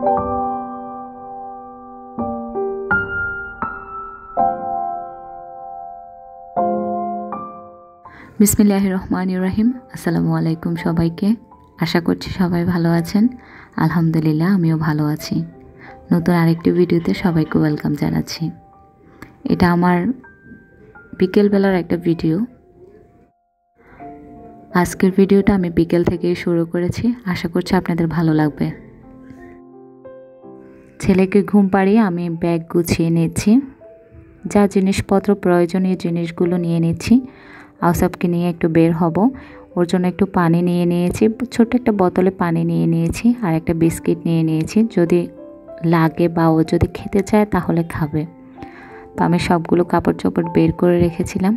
বিসমিল্লাহির রহমানির রহিম। আসসালামু আলাইকুম সবাইকে। আশা করছি সবাই ভালো আছেন। আলহামদুলিল্লাহ আমিও ভালো আছি। নতুন আরেকটি ভিডিওতে সবাইকে ওয়েলকাম জানাচ্ছি। এটা আমার বিকেলবেলার একটা ভিডিও। আজকের ভিডিওটা আমি বিকেল থেকেই শুরু করেছি, আশা করছি আপনাদের ভালো লাগবে। ছেলেকে ঘুম পাড়িয়ে আমি ব্যাগ গুছিয়ে নিচ্ছি, যা জিনিসপত্র প্রয়োজনীয় জিনিসগুলো নিয়ে নিচ্ছি। আওসাফকে নিয়ে একটু বের হব, ওর জন্য একটু পানি নিয়ে নিয়েছি, ছোট্ট একটা বোতলে পানি নিয়ে নিয়েছি আর একটা বিস্কিট নিয়ে নিয়েছি, যদি লাগে বা ও যদি খেতে চায় তাহলে খাবে। তো আমি সবগুলো কাপড় চোপড় বের করে রেখেছিলাম।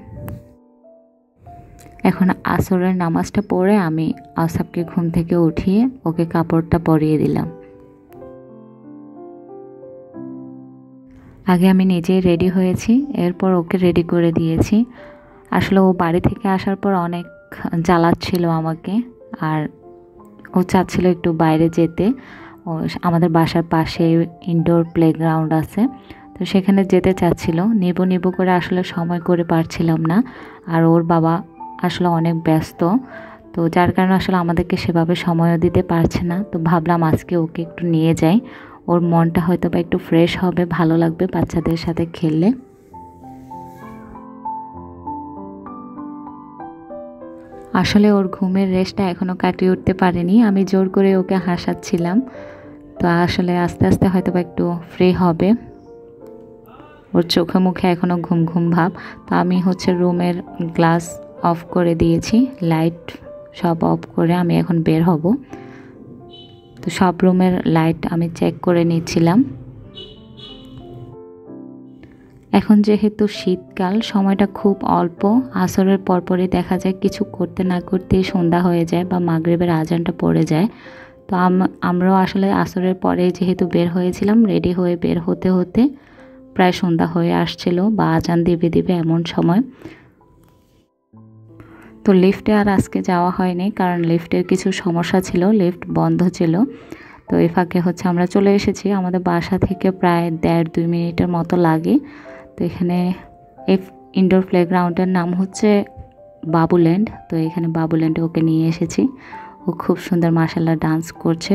এখন আসরের নামাজটা পড়ে আমি আওসাফকে ঘুম থেকে উঠিয়ে ওকে কাপড়টা পরিয়ে দিলাম। আগে আমি নিজেই রেডি হয়েছি, এরপর ওকে রেডি করে দিয়েছি। আসলে ও বাড়ি থেকে আসার পর অনেক জ্বালাচ্ছিল আমাকে, আর ও চাচ্ছিল একটু বাইরে যেতে। ও আমাদের বাসার পাশে ইনডোর প্লেগ্রাউন্ড আছে, তো সেখানে যেতে চাচ্ছিল। নিব করে আসলে সময় করে পারছিলাম না, আর ওর বাবা আসলে অনেক ব্যস্ত, তো যার কারণে আসলে আমাদেরকে সেভাবে সময়ও দিতে পারছে না। তো ভাবলাম আজকে ওকে একটু নিয়ে যাই, ওর মনটা হয়তো বা একটু ফ্রেশ হবে, ভালো লাগবে বাচ্চাদের সাথে খেললে। আসলে ওর ঘুমের রেস্টটা এখনও কাটিয়ে উঠতে পারেনি, আমি জোর করে ওকে হাসাচ্ছিলাম। তো আসলে আস্তে আস্তে হয়তো বা একটু ফ্রি হবে, ওর চোখে মুখে এখনও ঘুম ঘুম ভাব। তো আমি রুমের গ্লাস অফ করে দিয়েছি, লাইট সব অফ করে আমি এখন বের হব। তো সব রুমের লাইট আমি চেক করে নিচ্ছিলাম। এখন যেহেতু শীতকাল, সময়টা খুব অল্প, আসরের পরপরই দেখা যায় কিছু করতে না করতেই সন্ধ্যা হয়ে যায় বা মাগরিবের আজানটা পড়ে যায়। তো আমরাও আসলে আসরের পরে যেহেতু বের হয়েছিলাম, রেডি হয়ে বের হতে হতে প্রায় সন্ধ্যা হয়ে আসছিল বা আজান দিবে এমন সময়। তো লিফটে আর আজকে যাওয়া হয়নি, কারণ লিফটের কিছু সমস্যা ছিল, লিফট বন্ধ ছিল। তো এই ফাঁকে আমরা চলে এসেছি, আমাদের বাসা থেকে প্রায় 1.5-2 মিনিটের মতো লাগে। তো এখানে এই ইনডোর প্লেগ্রাউন্ডের নাম বাবুল্যান্ড। তো এখানে বাবুল্যান্ডে ওকে নিয়ে এসেছি, ও খুব সুন্দর মাশাআল্লাহ ডান্স করছে।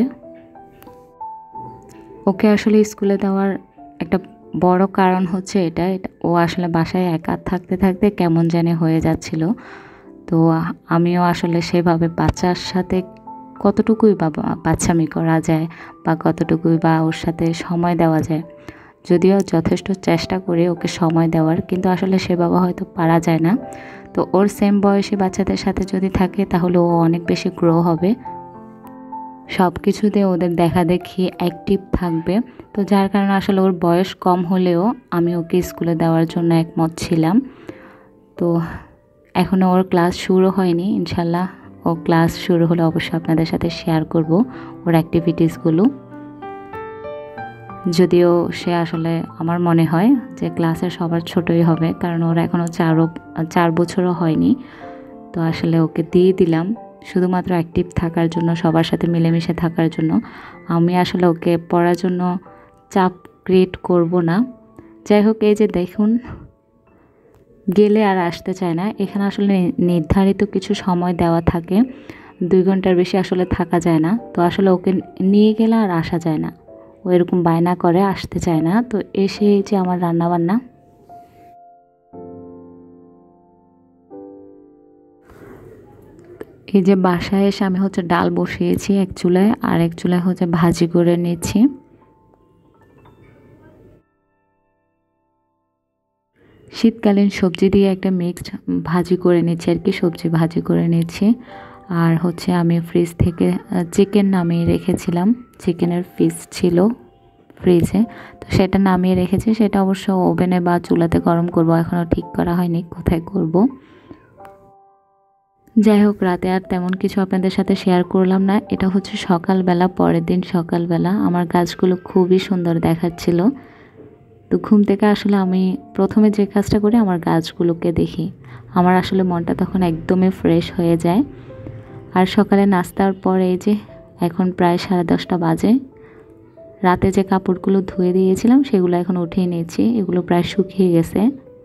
ওকে আসলে স্কুলে দেওয়ার একটা বড় কারণ এটা, ও আসলে বাসায় একা থাকতে থাকতে কেমন জানি হয়ে যাচ্ছিল। তো আমিও আসলে সেভাবে বাচ্চার সাথে কতটুকুই বা বাচ্চামি করা যায় বা কতটুকুই বা ওর সাথে সময় দেওয়া যায়, যদিও যথেষ্ট চেষ্টা করি ওকে সময় দেওয়ার, কিন্তু আসলে সেভাবে হয়তো পারা যায় না। তো ওর সেম বয়সী বাচ্চাদের সাথে যদি থাকে তাহলে ও অনেক বেশি গ্রো হবে, সব কিছুতে ওদের দেখা দেখি অ্যাক্টিভ থাকবে। তো যার কারণে আসলে ওর বয়স কম হলেও আমি ওকে স্কুলে দেওয়ার জন্য একমত ছিলাম। তো এখনও ওর ক্লাস শুরু হয়নি, ইনশাল্লাহ ও ক্লাস শুরু হলে অবশ্যই আপনাদের সাথে শেয়ার করব ওর অ্যাক্টিভিটিসগুলো। যদিও সে আসলে আমার মনে হয় যে ক্লাসের সবার ছোটই হবে, কারণ ওর এখনও 4 বছরও হয়নি। তো আসলে ওকে দিয়ে দিলাম শুধুমাত্র অ্যাক্টিভ থাকার জন্য, সবার সাথে মিলেমিশে থাকার জন্য। আমি আসলে ওকে পড়ার জন্য চাপ ক্রিয়েট করব না। যাই হোক, এই যে দেখুন গেলে আর আসতে চায় না। এখানে আসলে নির্ধারিত কিছু সময় দেওয়া থাকে, 2 ঘন্টার বেশি আসলে থাকা যায় না। তো আসলে ওকে নিয়ে গেলে আর আসা যায় না, ও এরকম বায়না করে আসতে চায় না। তো এসে যে আমার রান্নাবান্না, এই যে বাসায় এসে আমি ডাল বসিয়েছি এক চুলায়, আর এক চুলায় ভাজি করে নিচ্ছি। শীতকালীন সবজি দিয়ে একটা মিক্সড ভাজি করে নিচ্ছি আর কি, সবজি ভাজি করে নিচ্ছি। আর আমি ফ্রিজ থেকে চিকেন নামিয়ে রেখেছিলাম, চিকেনের পিস ছিল ফ্রিজে, তো সেটা নামিয়ে রেখেছি। সেটা অবশ্য ওভেনে বা চুলাতে গরম করব, এখনও ঠিক করা হয়নি কোথায় করব। যাই হোক, রাতে আর তেমন কিছু আপনাদের সাথে শেয়ার করলাম না। এটা সকালবেলা, পরের দিন সকালবেলা আমার গাছগুলো খুবই সুন্দর দেখাচ্ছিল। তো ঘুম থেকে আসলে আমি প্রথমে যে কাজটা করি, আমার গাছগুলোকে দেখি, আমার আসলে মনটা তখন একদমই ফ্রেশ হয়ে যায়। আর সকালে নাস্তার পরে এই যে এখন প্রায় 10:30 বাজে, রাতে যে কাপড়গুলো ধুয়ে দিয়েছিলাম সেগুলো এখন উঠিয়ে নিয়েছি, এগুলো প্রায় শুকিয়ে গেছে।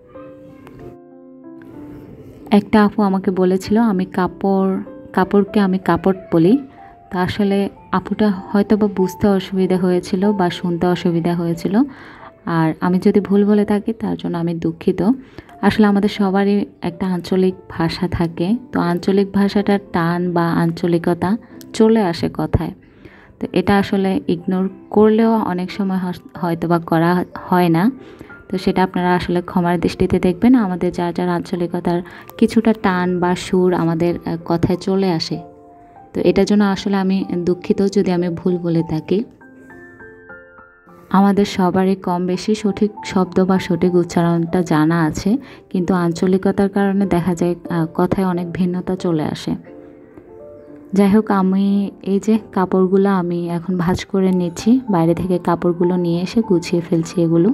একটা আপু আমাকে বলেছিল আমি কাপড়কে আমি কাপড় বলি। তা আসলে আপুটা হয়তো বা বুঝতে অসুবিধা হয়েছিল বা শুনতে অসুবিধা হয়েছিল, আর আমি যদি ভুল বলে থাকি তার জন্য আমি দুঃখিত। আসলে আমাদের সবারই একটা আঞ্চলিক ভাষা থাকে, তো আঞ্চলিক ভাষাটার টান বা আঞ্চলিকতা চলে আসে কথায়। তো এটা আসলে ইগনোর করলেও অনেক সময় হয়তো বা করা হয় না। তো সেটা আপনারা আসলে ক্ষমার দৃষ্টিতে দেখবেন। আমাদের যার যার আঞ্চলিকতার কিছুটা টান বা সুর আমাদের কথায় চলে আসে। তো এটার জন্য আসলে আমি দুঃখিত যদি আমি ভুল বলে থাকি। আমাদের সবারই কম বেশি সঠিক শব্দ বা সঠিক উচ্চারণটা জানা আছে, কিন্তু আঞ্চলিকতার কারণে দেখা যায় কথায় অনেক ভিন্নতা চলে আসে। যাই হোক, আমি এই যে কাপড়গুলো আমি এখন ভাঁজ করে নিচ্ছি, বাইরে থেকে কাপড়গুলো নিয়ে এসে গুছিয়ে ফেলছি এগুলো।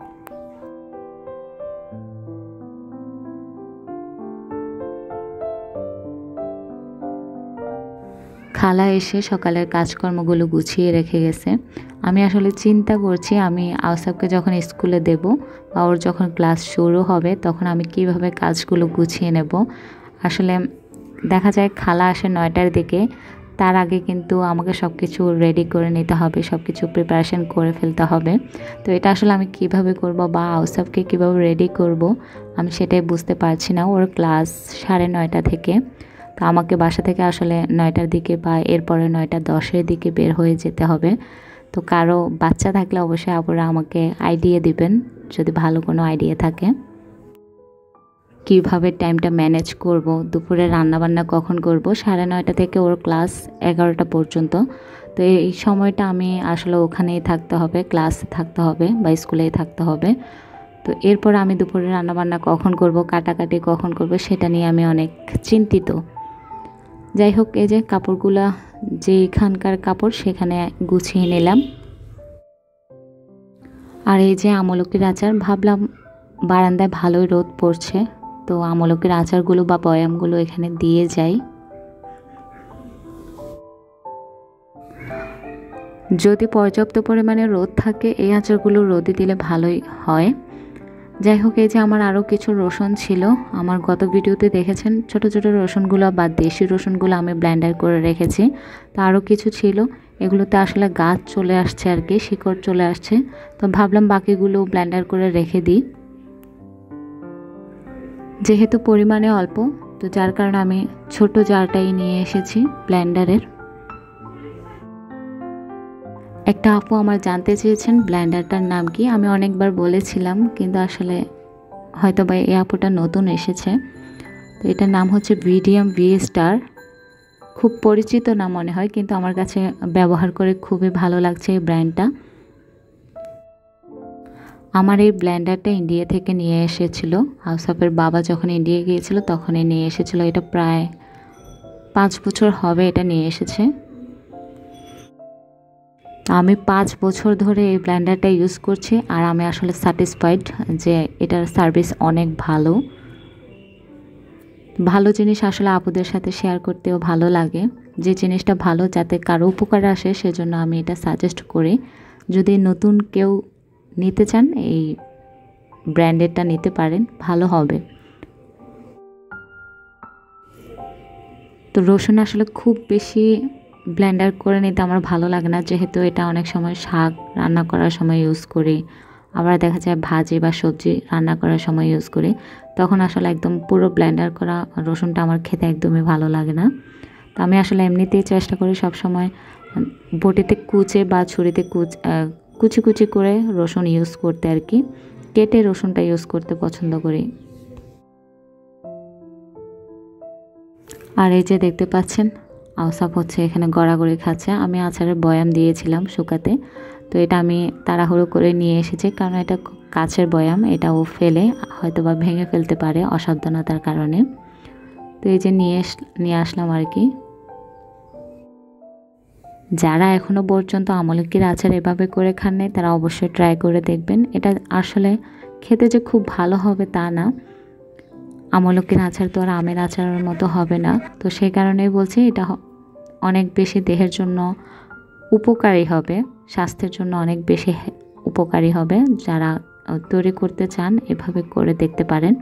খালা এসে সকালের কাজকর্মগুলো গুছিয়ে রেখে গেছে। আমি আসলে চিন্তা করছি আমি আওসাফকে যখন স্কুলে দেব বা ওর যখন ক্লাস শুরু হবে তখন আমি কিভাবে কাজগুলো গুছিয়ে নেব। আসলে দেখা যায় খালা আসে 9টার দিকে, তার আগে কিন্তু আমাকে সব কিছু রেডি করে নিতে হবে, সব কিছু প্রিপারেশন করে ফেলতে হবে। তো এটা আসলে আমি কিভাবে করব বা আওসাফকে কিভাবে রেডি করব আমি সেটাই বুঝতে পারছি না। ওর ক্লাস 9:30 থেকে, তো আমাকে বাসা থেকে আসলে 9টার দিকে বা এরপরে 9:10-এর দিকে বের হয়ে যেতে হবে। তো কারো বাচ্চা থাকলে অবশ্যই আপনারা আমাকে আইডিয়া দিবেন যদি ভালো কোনো আইডিয়া থাকে, কিভাবে টাইমটা ম্যানেজ করব, দুপুরে রান্নাবান্না কখন করব। 9:30 থেকে ওর ক্লাস 11টা পর্যন্ত। তো এই সময়টা আমি আসলে ওখানেই থাকতে হবে, ক্লাসে থাকতে হবে বা স্কুলেই থাকতে হবে। তো এরপর আমি দুপুরে রান্নাবান্না কখন করব, কাটাকাটি কখন করব সেটা নিয়ে আমি অনেক চিন্তিত। যাই হোক, এই যে কাপড়গুলা যেখানকার কাপড় সেখানে গুছিয়ে নিলাম। আর এই যে আমলকির আচার, ভাবলাম বারান্দায় ভালোই রোদ পড়ছে, তো আমলকির আচারগুলো বা বয়ামগুলো এখানে দিয়ে যাই। যদি পর্যাপ্ত পরিমাণে রোদ থাকে এই আচারগুলো রোদে দিলে ভালোই হয়। যাই হোক, এই যে আমার আরও কিছু রসুন ছিল, আমার গত ভিডিওতে দেখেছেন ছোট ছোট রসুনগুলো বা দেশি রসুনগুলো আমি ব্লেন্ডার করে রেখেছি। তো আরও কিছু ছিল, এগুলোতে আসলে গাছ চলে আসছে আর কি, শিকড় চলে আসছে। তো ভাবলাম বাকিগুলো ব্লেন্ডার করে রেখে দিই, যেহেতু পরিমাণে অল্প, তো যার কারণে আমি ছোট জারটাই নিয়ে এসেছি ব্লেন্ডারের। একটা আপু আমার জানতে চেয়েছেন ব্লেন্ডারটার নাম কি, আমি অনেকবার বলেছিলাম কিন্তু আসলে হয়তো বা এই আপুটা নতুন এসেছে। তো এটার নাম হচ্ছে ভিডিয়াম ভি স্টার। খুব পরিচিত না মনে হয়, কিন্তু আমার কাছে ব্যবহার করে খুবই ভালো লাগছে এই ব্র্যান্ডটা। আমার এই ব্লেন্ডারটা ইন্ডিয়া থেকে নিয়ে এসেছিল, আওসাফের বাবা যখন ইন্ডিয়া গিয়েছিল তখনই নিয়ে এসেছিল। এটা প্রায় 5 বছর হবে এটা নিয়ে এসেছে। আমি 5 বছর ধরে এই ব্লেন্ডারটা ইউজ করছি, আর আমি আসলে স্যাটিসফাইড যে এটার সার্ভিস অনেক ভালো। ভালো জিনিস আসলে আপুদের সাথে শেয়ার করতেও ভালো লাগে, যে জিনিসটা ভালো যাতে কারো উপকারে আসে সেজন্য আমি এটা সাজেস্ট করি। যদি নতুন কেউ নিতে চান এই ব্র্যান্ডেরটা নিতে পারেন, ভালো হবে। তো রসুন আসলে খুব বেশি ব্লেন্ডার করে নিতে আমার ভালো লাগে না, যেহেতু এটা অনেক সময় শাক রান্না করার সময় ইউজ করি, আবার দেখা যায় ভাজি বা সবজি রান্না করার সময় ইউজ করি, তখন আসলে একদম পুরো ব্লেন্ডার করা রসুনটা আমার খেতে একদমই ভালো লাগে না। তো আমি আসলে এমনিতেই চেষ্টা করি সবসময় বটিতে কুচে বা ছুরিতে কুচি কুচি করে রসুন ইউজ করতে আর কি, কেটে রসুনটা ইউজ করতে পছন্দ করি। আর এই যে দেখতে পাচ্ছেন আওসাফ হচ্ছে এখানে গড়াগড়ি খাচ্ছে। আমি আচারের বয়াম দিয়েছিলাম শুকাতে, তো এটা আমি তাড়াহুড়ো করে নিয়ে এসেছি, কারণ এটা কাচের বয়াম, এটা ও ফেলে হয়তো বা ভেঙে ফেলতে পারে অসাবধানতার কারণে। তো এই যে নিয়ে আসলাম আর কি। যারা এখনও পর্যন্ত আমলকির আচার এভাবে করে খান নাই তারা অবশ্যই ট্রাই করে দেখবেন। এটা আসলে খেতে যে খুব ভালো হবে তা না, আমলকির আচার তো আর আমের আচারের মতো হবে না। তো সেই কারণেই বলছি এটা অনেক বেশি দেহের জন্য উপকারী হবে, স্বাস্থ্যের জন্য অনেক বেশি উপকারী হবে। যারা তৈরি করতে চান এভাবে করে দেখতে পারেন।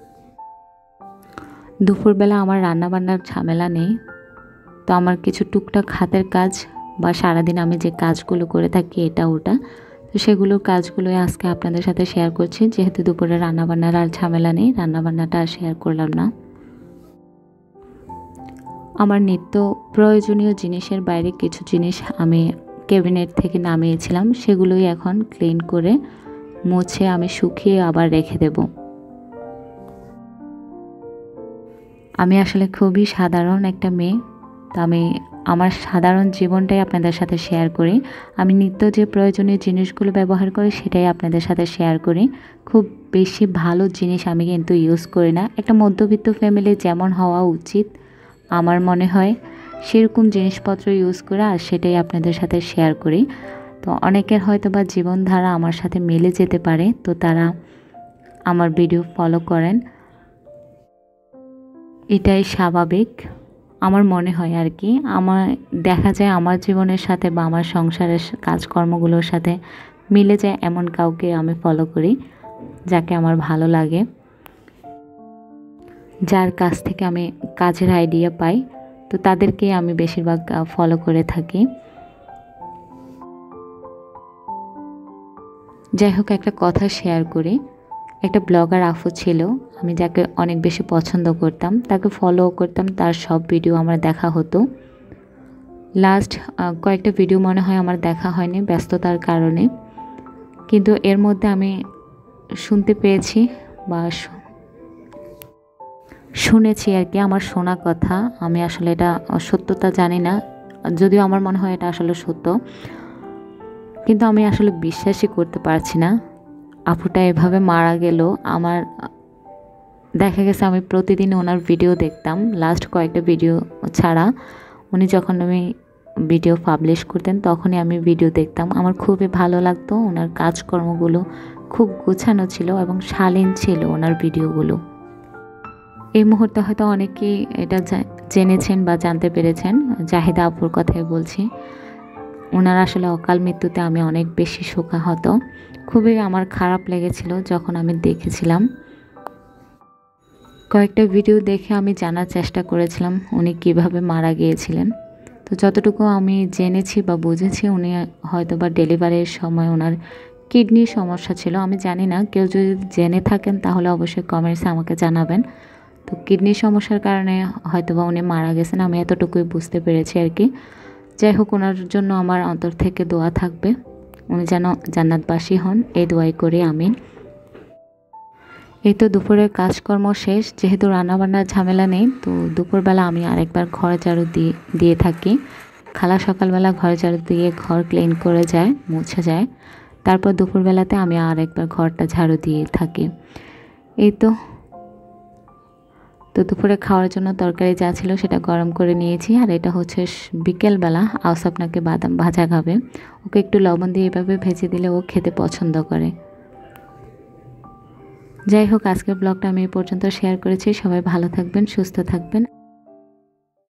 দুপুরবেলা আমার রান্নাবান্নার ঝামেলা নেই, তো আমার কিছু টুকটাক হাতের কাজ বা সারাদিন আমি যে কাজগুলো করে থাকি এটা ওটা, তো সেগুলোর কাজগুলোই আজকে আপনাদের সাথে শেয়ার করছি। যেহেতু দুপুরে রান্নাবান্নার আর ঝামেলা নেই, রান্নাবান্নাটা আর শেয়ার করলাম না। আমার নিত্য প্রয়োজনীয় জিনিসের বাইরে কিছু জিনিস আমি ক্যাবিনেট থেকে নামিয়েছিলাম, সেগুলোই এখন ক্লিন করে মুছে আমি শুকিয়ে আবার রেখে দেব। আমি আসলে খুবই সাধারণ একটা মেয়ে, তো আমি আমার সাধারণ জীবনটাই আপনাদের সাথে শেয়ার করি। আমি নিত্য যে প্রয়োজনীয় জিনিসগুলো ব্যবহার করি সেটাই আপনাদের সাথে শেয়ার করি। খুব বেশি ভালো জিনিস আমি কিন্তু ইউজ করি না। একটা মধ্যবিত্ত ফ্যামিলি যেমন হওয়া উচিত আমার মনে হয় সেরকম জিনিসপত্র ইউজ করে, আর সেটাই আপনাদের সাথে শেয়ার করি। তো অনেকের হয়তো বা জীবনধারা আমার সাথে মিলে যেতে পারে, তো তারা আমার ভিডিও ফলো করেন, এটাই স্বাভাবিক আমার মনে হয় আর কি। আমার দেখা যায় আমার জীবনের সাথে বা আমার সংসারের কাজকর্মগুলোর সাথে মিলে যায় এমন কাউকে আমি ফলো করি, যাকে আমার ভালো লাগে, যার কাছ থেকে আমি কাজের আইডিয়া পাই, তো তাদেরকেই আমি বেশিরভাগ ফলো করে থাকি। যাই হোক, একটা কথা শেয়ার করি। একটা ব্লগার আফু ছিল, আমি যাকে অনেক বেশি পছন্দ করতাম, তাকে ফলো করতাম, তার সব ভিডিও আমার দেখা হতো। লাস্ট কয়েকটা ভিডিও মনে হয় আমার দেখা হয়নি ব্যস্ততার কারণে, কিন্তু এর মধ্যে আমি শুনতে পেয়েছি বা শুনেছি আর কি, আমার শোনা কথা। আমি আসলে এটা সত্যতা জানি না, যদিও আমার মনে হয় এটা আসলে সত্য, কিন্তু আমি আসলে বিশ্বাসই করতে পারছি না আপুটা এভাবে মারা গেল। আমার দেখা গেছে আমি প্রতিদিন ওনার ভিডিও দেখতাম, লাস্ট কয়েকটা ভিডিও ছাড়া উনি যখন ভিডিও পাবলিশ করতেন তখনই আমি ভিডিও দেখতাম। আমার খুবই ভালো লাগতো, ওনার কাজকর্মগুলো খুব গোছানো ছিল এবং শালীন ছিল ওনার ভিডিওগুলো। এই মুহূর্তে হয়তো অনেকেই এটা জেনেছেন বা জানতে পেরেছেন, জাহিদা আপুর কথাই বলছি। ওনার আসলে অকাল মৃত্যুতে আমি অনেক বেশি শোকাহত, খুবই আমার খারাপ লেগেছিল যখন আমি দেখেছিলাম। কয়েকটা ভিডিও দেখে আমি জানার চেষ্টা করেছিলাম উনি কিভাবে মারা গিয়েছিলেন। তো যতটুকু আমি জেনেছি বা বুঝেছি, উনি হয়তো বা ডেলিভারির সময় ওনার কিডনির সমস্যা ছিল। আমি জানি না, কেউ যদি জেনে থাকেন তাহলে অবশ্যই কমেন্টসে আমাকে জানাবেন। তো কিডনির সমস্যার কারণে হয়তো বা উনি মারা গেছেন, আমি এতটুকুই বুঝতে পেরেছি আর কি। যাই হোক, ওনার জন্য আমার অন্তর থেকে দোয়া থাকবে, উনি যেন জান্নাতবাসী হন, এই দোয়াই করি আমি। এই তো দুপুরের কাজকর্ম শেষ, যেহেতু রান্নাবান্নার ঝামেলা নেই, তো দুপুরবেলা আমি আরেকবার ঘর ঝাড়ু দিয়ে থাকি। খালা সকালবেলা ঘর ঝাড়ু দিয়ে ঘর ক্লিন করে যায়, মুছে যায়, তারপর দুপুরবেলাতে আমি আরেকবার ঘরটা ঝাড়ু দিয়ে থাকি। এই তো দুপুরে খাওয়ার জন্য তরকারি যা ছিল সেটা গরম করে নিয়েছি। আর এটা হচ্ছে বিকেলবেলা আউস আপনাকে বাদাম ভাজা খাবে, ওকে একটু লবণ দিয়ে এভাবে ভেজে দিলে ও খেতে পছন্দ করে। যাই হোক, আজকের ব্লগটা আমি এই পর্যন্ত শেয়ার করেছি। সবাই ভালো থাকবেন, সুস্থ থাকবেন।